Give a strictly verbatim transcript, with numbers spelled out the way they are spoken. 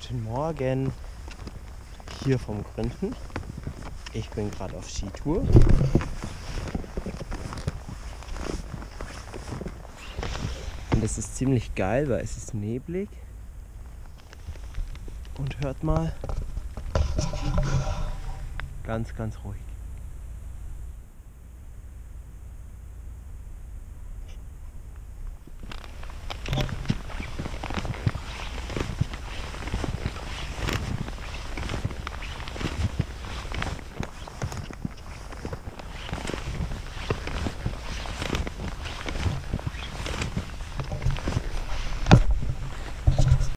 Guten Morgen, hier vom Gründen. Ich bin gerade auf Skitour. Und es ist ziemlich geil, weil es ist neblig. Und hört mal, ganz, ganz ruhig.